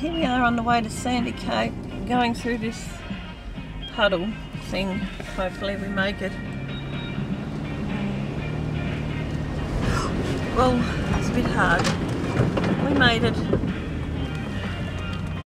here we are on the way to Sandy Cape, going through this puddle thing. Hopefully we make it. Well, it's a bit hard. We made it.